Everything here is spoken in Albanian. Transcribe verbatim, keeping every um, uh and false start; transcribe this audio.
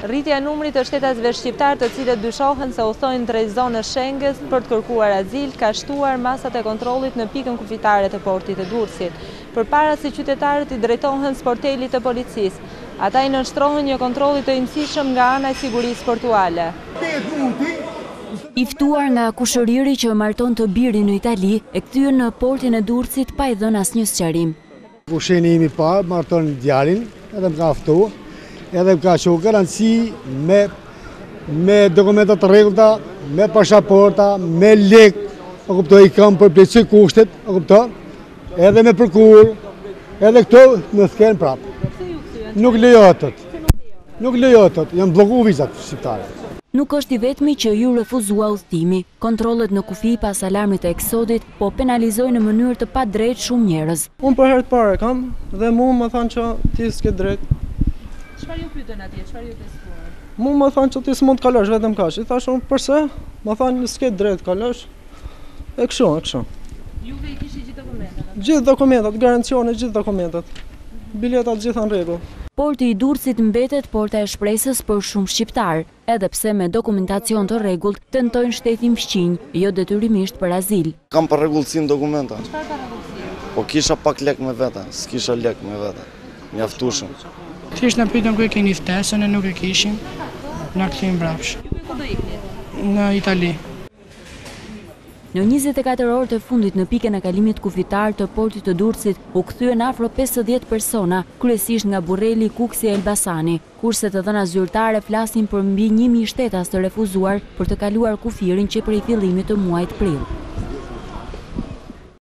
Rritja e numrit të shtetasve shqiptar të cilët dyshohen se udhtojnë drejt zonës Shenges për të kërkuar azil ka shtuar masat e kontrollit në pikën kufitare të portit të Durrësit, përpara se qytetarët i drejtohen sportelit të policisë. Ata i nënshtrohen një kontrolli të rëndësishëm nga ana e sigurisë portuale. I ftuar nga kushëriri që marton të birin në Itali e kthyer në portin e Durrësit pa i dhënë asnjë sqarim. Kushërini im i parë marton djalin, edhe më ka ftuar, edhe më ka qenë garanci me me dokumenta të rregullta, me pasaporta, me lek, e kuptoj, i kam për plotësi kushtet, e kuptoj, edhe me përkur, edhe këto më thken prapë. Nuk lejohet. Nuk lejohet, janë bllokuar vizat shqiptare. Nuk është i vetmi që ju refuzua udhëtimi. Kontrollet në kufi pas alarmit të eksodit po penalizojnë në mënyrë të padrejtë shumë njerëz. Unë për herë të parë kam dhe mu më thanë që ti s'ke drejt. Çfarë ju pyetën atje? Çfarë ju testuan? Mu më thanë që ti s'mund të kalosh vetëm kaq. I thash unë përse? Më thanë s'ke drejt kalosh. E kështu, e kështu. Juve i kishit gjithë dokumentat? Gjithë dokumentat, garancione gjithë dokumentat. Biletat gjitha në rregull. Porti i Durrësit mbetet porta e shpresës për shumë shqiptar, edhe pse me dokumentacion të rregullt tentojnë shtetin fqinj, jo detyrimisht për azil. Kam për rregullsinë dokumenta. Çfarë ka rregullsi? Po kisha pak lek me vete, s'kisha lek me vete. Mjaftueshëm. Thjesht na pyetën ku e keni ftesën e nuk e kishim. Na kthim mbrapsht. Juve ku do ikni? Në Itali. Në njëzet e katër orë të fundit në pikën e kalimit kufitar të portit të Durrësit u kthyen afro pesëdhjetë persona, kryesisht nga Burreli, Kuksi e Elbasani, kurse të dhëna zyrtare flasin për mbi një mijë shtetas të refuzuar për të kaluar kufirin që prej fillimit të muajit prill.